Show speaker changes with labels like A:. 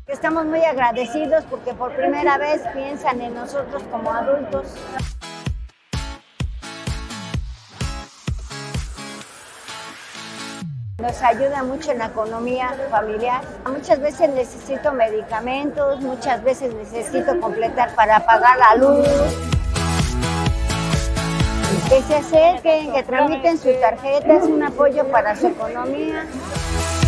A: Estamos muy agradecidos porque por primera vez piensan en nosotros como adultos. Nos ayuda mucho en la economía familiar. Muchas veces necesito medicamentos, muchas veces necesito completar para pagar la luz. Que se acerquen, que tramiten su tarjeta, es un apoyo para su economía.